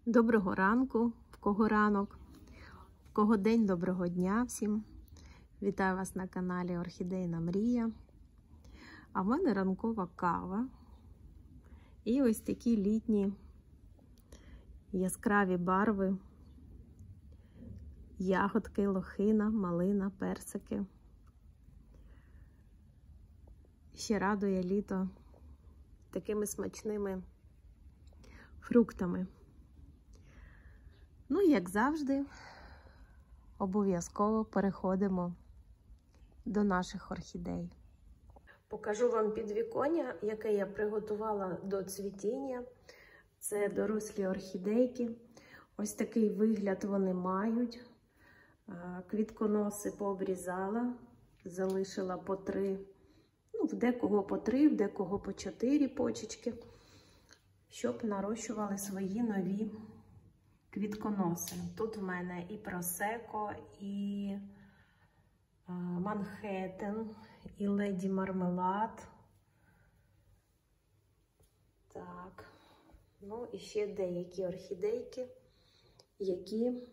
Доброго ранку, в кого ранок, в кого день, доброго дня всім. Вітаю вас на каналі Орхідейна Мрія. А в мене ранкова кава. І ось такі літні яскраві барви. Ягодки, лохина, малина, персики. Ще радує літо такими смачними фруктами. Ну, як завжди, обов'язково переходимо до наших орхідей. Покажу вам підвіконня, яке я приготувала до цвітіння. Це дорослі орхідейки. Ось такий вигляд вони мають. Квітконоси пообрізала, залишила по 3, ну, в декого по 3, в декого по 4 почечки, щоб нарощували свої нові квітконоси. Тут в мене і просеко, і Манхеттен, і леді мармелад. Так, ну і ще деякі орхідейки, які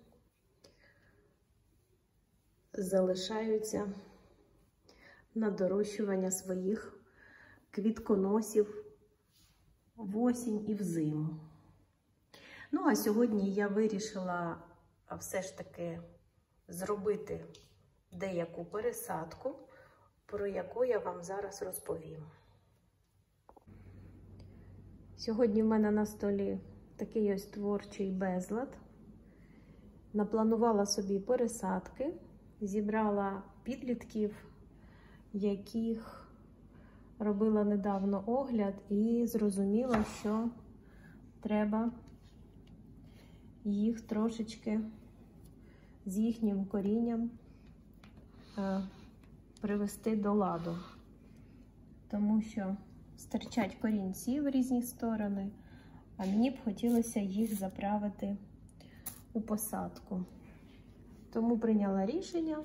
залишаються на дорощування своїх квітконосів в осінь і взиму. Ну, а сьогодні я вирішила все ж таки зробити деяку пересадку, про яку я вам зараз розповім. Сьогодні в мене на столі такий ось творчий безлад. Напланувала собі пересадки, зібрала підлітків, яких робила недавно огляд, і зрозуміла, що треба їх трошечки з їхнім корінням привести до ладу. Тому що стирчать корінці в різні сторони, а мені б хотілося їх заправити у посадку. Тому прийняла рішення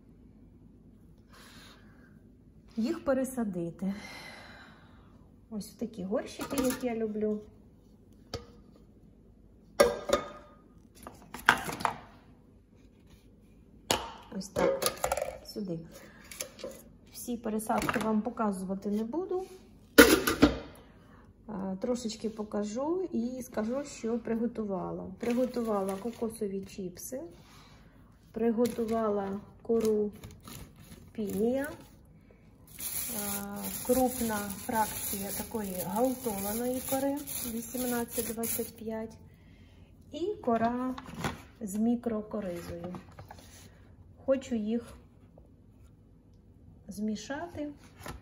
їх пересадити. Ось в такі горщики, які я люблю. Ось так, сюди. Всі пересадки вам показувати не буду. Трошечки покажу і скажу, що приготувала. Приготувала кокосові чіпси, приготувала кору пінія, крупна фракція такої галтованої кори 18-25 і кора з мікрокоризою. Хочу їх змішати.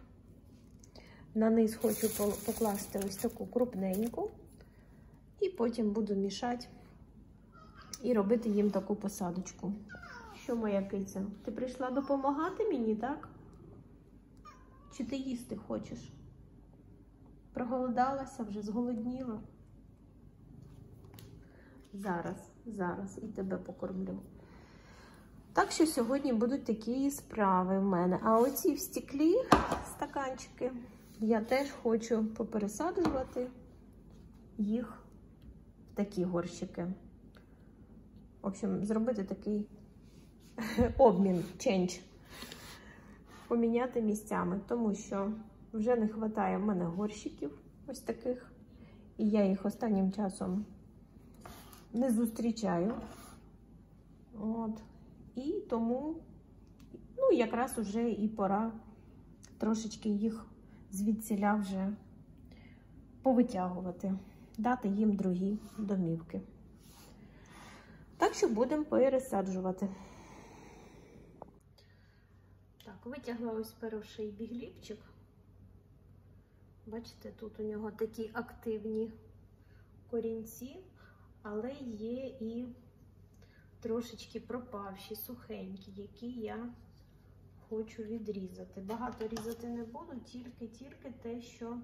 На низ хочу покласти ось таку крупненьку. І потім буду мішати і робити їм таку посадочку. Що, моя киця, ти прийшла допомагати мені, так? Чи ти їсти хочеш? Проголодалася вже, зголодніла? Зараз і тебе покормлю. Так що сьогодні будуть такі справи в мене. А оці в стеклі стаканчики я теж хочу попересаджувати їх в такі горщики. В общем, зробити такий обмін, чендж. Поміняти місцями, тому що вже не вистачає в мене горщиків ось таких. І я їх останнім часом не зустрічаю. От. І тому, ну, якраз уже і пора трошечки їх звідсіля вже повитягувати, дати їм другі домівки. Так що будемо пересаджувати. Так, витягла ось перший бігліпчик. Бачите, тут у нього такі активні корінці, але є і трошечки пропавші, сухенькі, які я хочу відрізати. Багато різати не буду, тільки те, що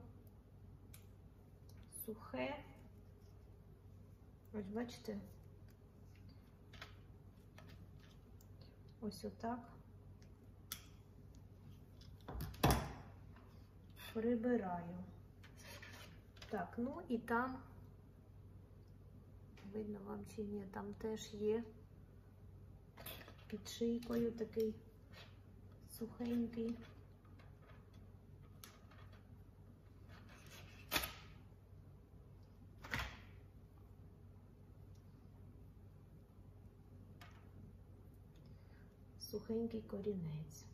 сухе. Ось бачите? Ось отак. Прибираю. Так, ну і там видно вам чи ні, там теж є під шийкою такий сухенький. Сухенький корінець.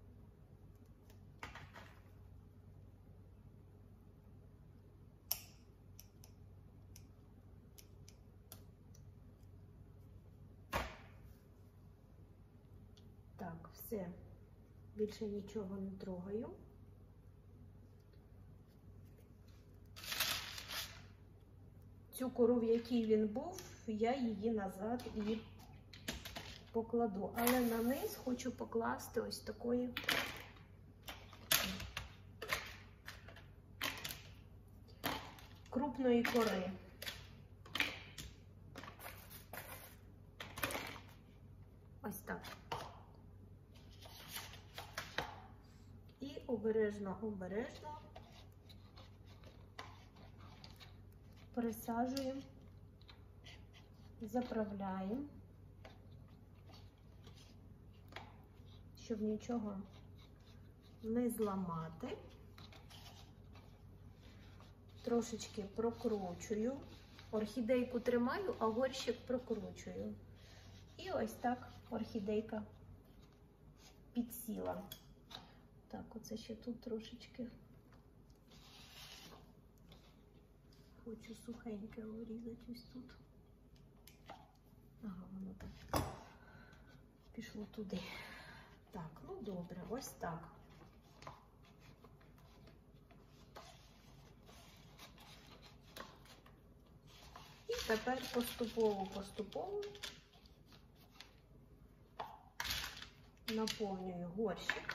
Так, все. Більше нічого не трогаю. Цю кору, в якій він був, я її назад і покладу. Але на низ хочу покласти ось такої крупної кори. Ось так. І обережно присаджуємо, заправляємо, щоб нічого не зламати. Трошечки прокручую. Орхідейку тримаю, а горщик прокручую. І ось так орхідейка підсіла. Так, оце ще тут трошечки. Хочу сухеньке урізати ось тут. Ага, воно так пішло туди. Так, ну добре, ось так. І тепер поступово наповнюю горщик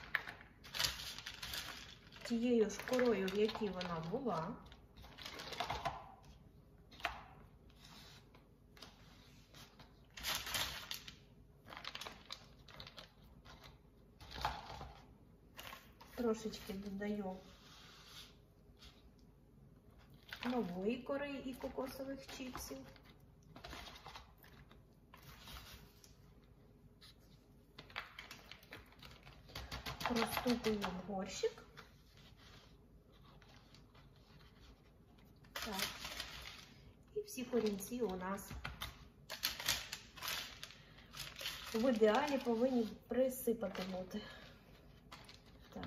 тією ж корою, в якій вона була. Трошечки додаю нової кори і кокосових чіпсів. Розтупую в горщик. Так. І всі корінці у нас в ідеалі повинні присипати бути. Так.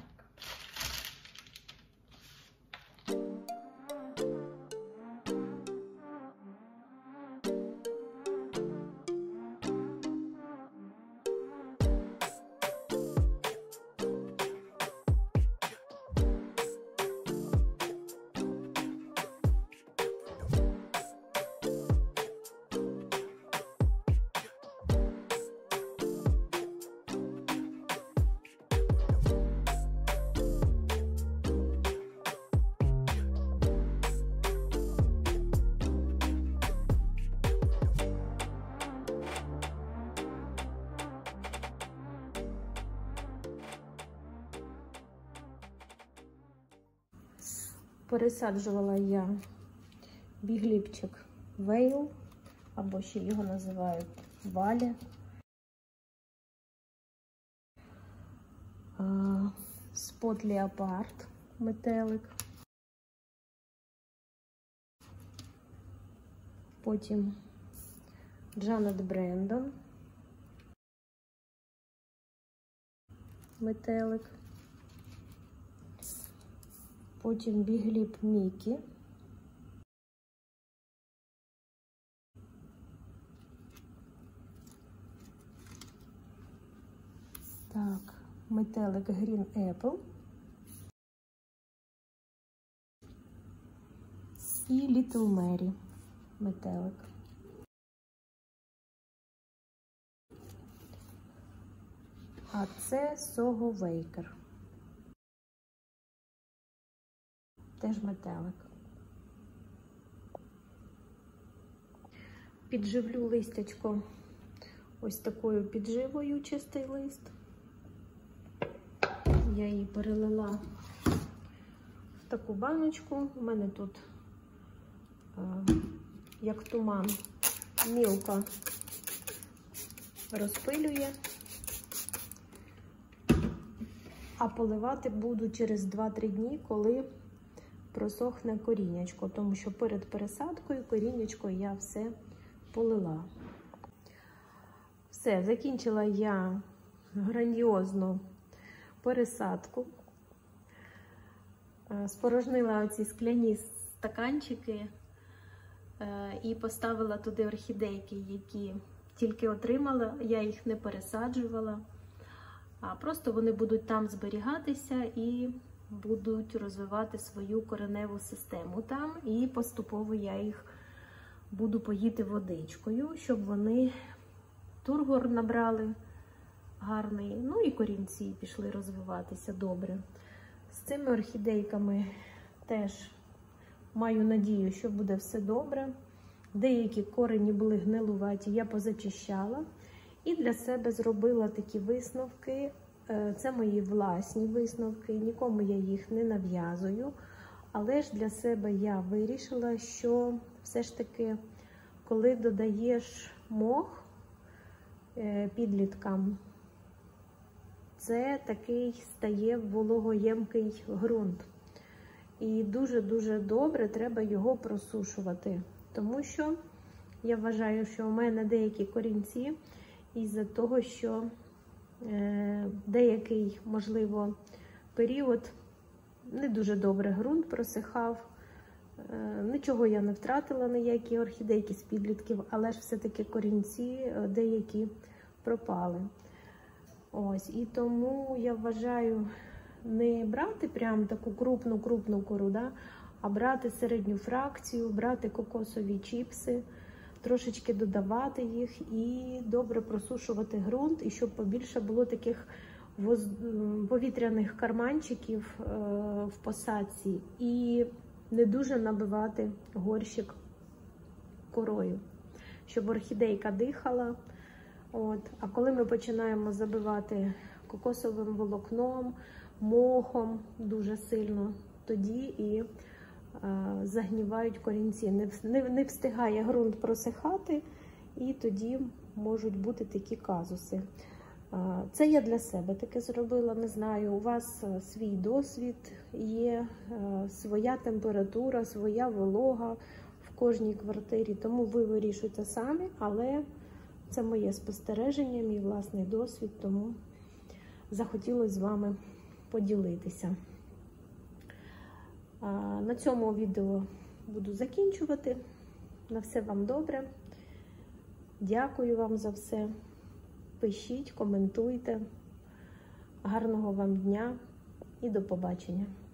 Пересаджувала я бігліпчик Вейл, або ще його називають Валя. Спот Леопард, метелик. Потім Джанет Брендон, метелик. Потім бігліп Мікі. Так, метелик Green Apple. І Little Mary, метелик. А це Soho Waker. Теж метелик. Підживлю листячко ось такою підживою, чистий лист. Я її перелила в таку баночку. У мене тут, як туман, мілко розпилює, а поливати буду через 2-3 дні, коли просохне коріннячко, тому що перед пересадкою коріннячко я все полила. Все, закінчила я грандіозну пересадку. Спорожнила оці скляні стаканчики і поставила туди орхідейки, які тільки отримала. Я їх не пересаджувала, а просто вони будуть там зберігатися і будуть розвивати свою кореневу систему там. І поступово я їх буду поїти водичкою, щоб вони тургор набрали гарний, ну і корінці пішли розвиватися добре. З цими орхідейками теж маю надію, що буде все добре. Деякі корені були гнилуваті, я позачищала. І для себе зробила такі висновки. Це мої власні висновки, нікому я їх не нав'язую. Але ж для себе я вирішила, що все ж таки, коли додаєш мох підліткам, це такий стає вологоємкий ґрунт. І дуже-дуже добре треба його просушувати. Тому що я вважаю, що у мене деякі корінці із-за того, що деякий, можливо, період не дуже добре ґрунт просихав. Нічого я не втратила, ніякі орхідейки з підлітків, але ж все-таки корінці деякі пропали. Ось, і тому я вважаю не брати прям таку крупну кору, да, а брати середню фракцію, брати кокосові чіпси, трошечки додавати їх і добре просушувати ґрунт, і щоб побільше було таких повітряних карманчиків в посадці, і не дуже набивати горщик корою, щоб орхідейка дихала. От. А коли ми починаємо забивати кокосовим волокном, мохом дуже сильно, тоді і загнівають корінці. Не встигає ґрунт просихати, і тоді можуть бути такі казуси. Це я для себе таке зробила, не знаю, у вас свій досвід є, своя температура, своя волога в кожній квартирі, тому ви вирішуєте самі, але це моє спостереження, мій власний досвід, тому захотілося з вами поділитися. На цьому відео буду закінчувати. На все вам добре. Дякую вам за все. Пишіть, коментуйте. Гарного вам дня і до побачення.